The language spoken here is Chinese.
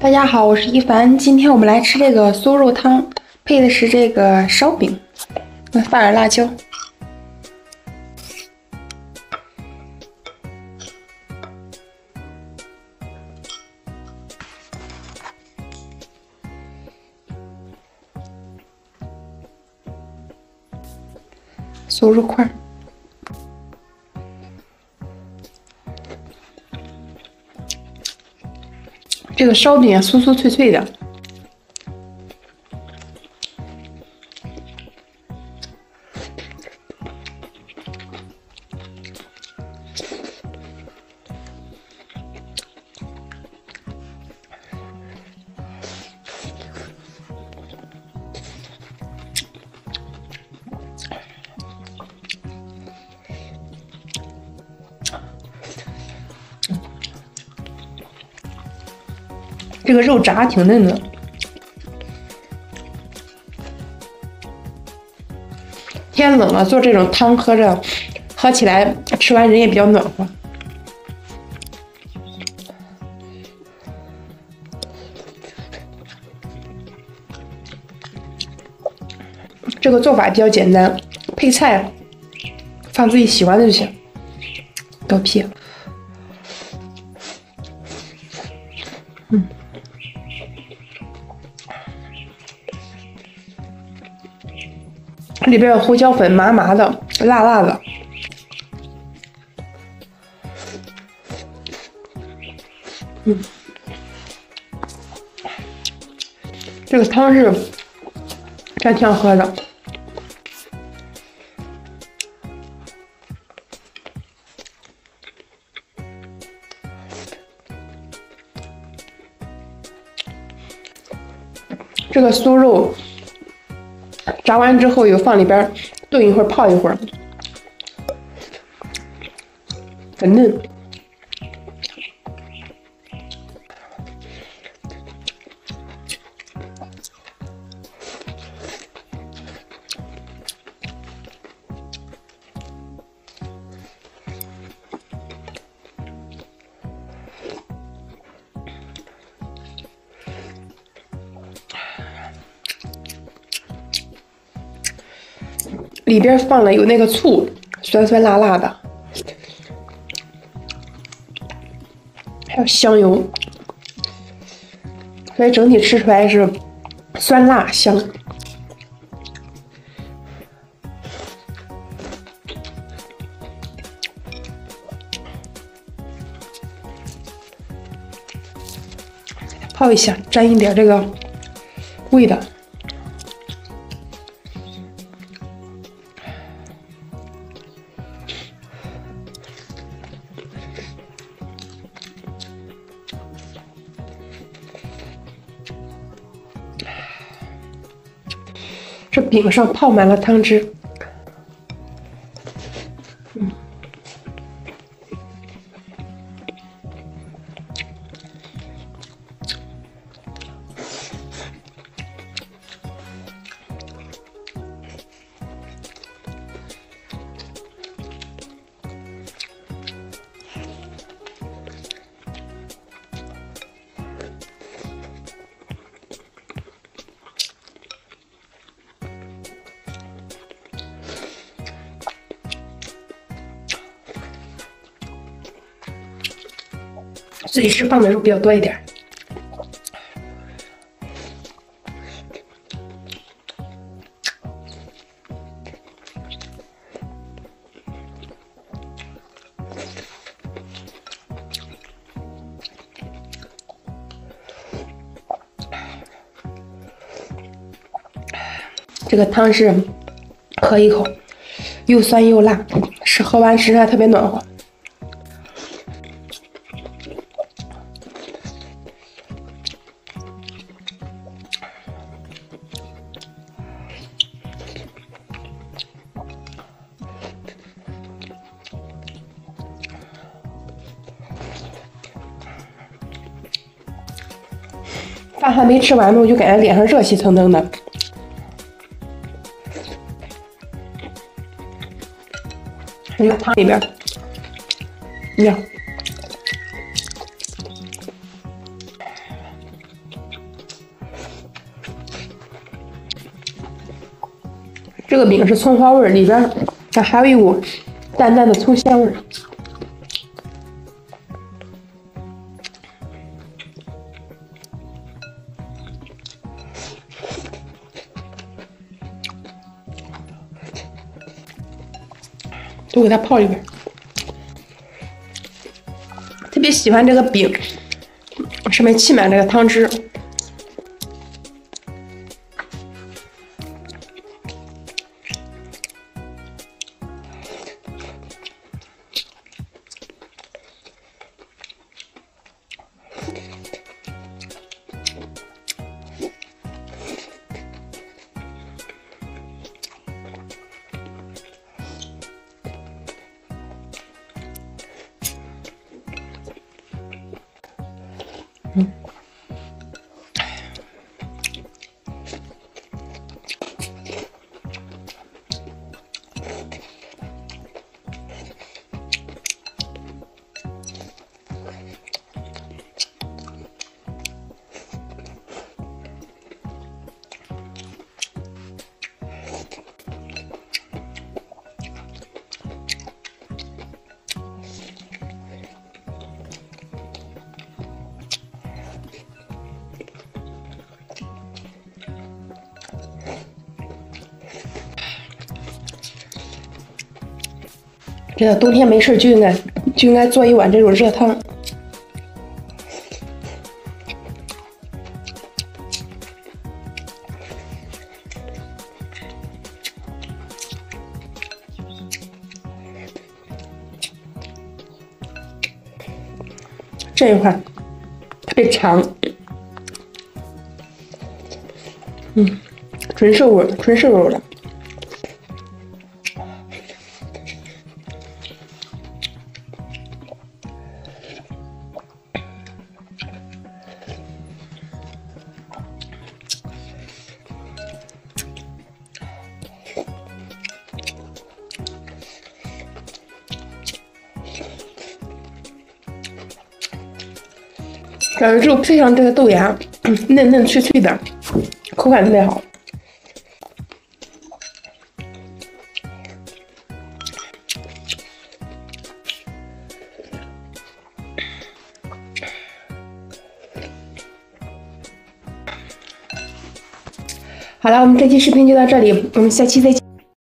大家好，我是一凡。今天我们来吃这个酥肉汤，配的是这个烧饼，放点辣椒。酥肉块。这个烧饼酥酥脆脆的，这个肉炸挺嫩的。天冷了，做这种汤喝起来，吃完人也比较暖和。这个做法比较简单，配菜放自己喜欢的就行。豆皮。里边有胡椒粉，麻麻的，辣辣的。这个汤是真挺好喝的。这个酥肉炸完之后，有放里边炖一会儿，泡一会儿，很嫩。里边放了有那个醋，酸酸辣辣的，还有香油，所以整体吃出来是酸辣香。泡一下，沾一点这个味道。这饼上泡满了汤汁，自己吃放的肉比较多一点。这个汤是喝一口，又酸又辣，喝完吃着特别暖和。饭还没吃完呢，我就感觉脸上热气腾腾的。这个汤里边，你看， 这个饼是葱花味儿，里边还有一股淡淡的葱香味儿。都给它泡一遍。特别喜欢这个饼，上面沏满这个汤汁。这个冬天没事就应该做一碗这种热汤。这一块特别长，纯瘦肉的。然后之后配上这个豆芽，嫩嫩脆脆的，口感特别好。好了，我们这期视频就到这里，我们下期再见。